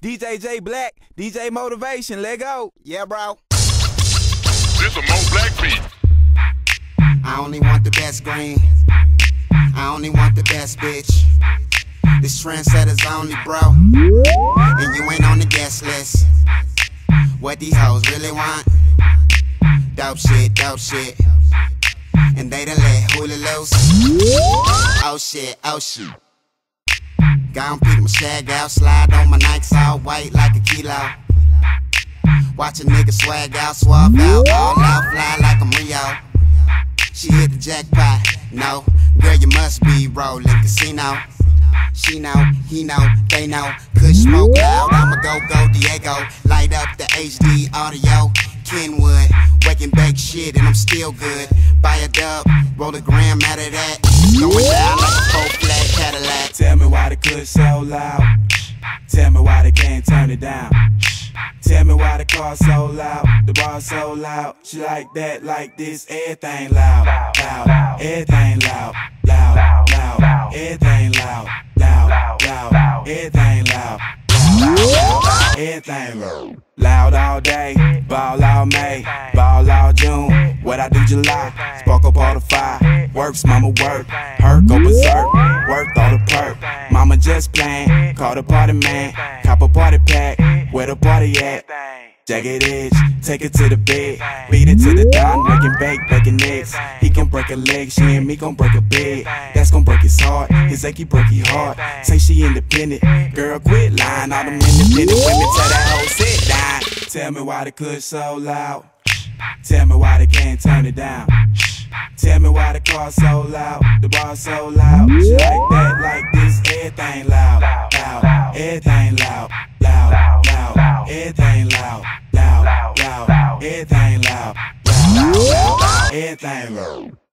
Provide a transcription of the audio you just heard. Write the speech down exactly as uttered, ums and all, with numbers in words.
D J J Black, D J Motivation, let go. Yeah, bro. This a Mo Black beat. I only want the best green. I only want the best bitch. This trendsetter's only, bro. And you ain't on the guest list. What these hoes really want? Dope shit, dope shit. And they done let Hula loose. Oh shit, oh shit. Gone peek my shag out, slide on my Nikes all white like a kilo. Watch a nigga swag out, swap out, all out, fly like I'm Rio. She hit the jackpot, no, girl you must be rolling casino. She know, he know, they know, Kush smoke loud, I'ma go go Diego. Light up the H D audio, Kenwood, wake and bake shit and I'm still good. Buy a dub, roll a gram out of that. It's going down like a four flat Cadillac. Tell me why the Kush so loud. Tell me why they can't turn it down. Tell me why the car so loud, the bar so loud. She like that, like this, everything loud, loud, everything loud, loud, loud, everything loud, loud, loud, everything loud, loud, everything loud. Loud all day, ball all May, ball all June. What I do July, spark up all the fire. Works, mama work, her go berserk, worked all the perk. Mama just playing, call the party man, cop a party pack, where the party at? Jagged edge, take it to the bed, beat it to the dawn, making bake, baking eggs. He can break a leg, she and me gon' break a bed. That's gon' break his heart, his achy break his heart. Say she independent, girl quit lying. All them independent women tell that hoe sit down. Tell me why the Kush so loud. Tell me why they can't turn it down. Tell me why the car so loud, the bar so loud. She like that, like this, everything loud, loud, everything loud, loud, loud, everything loud, loud, loud, everything loud, loud, loud, everything loud.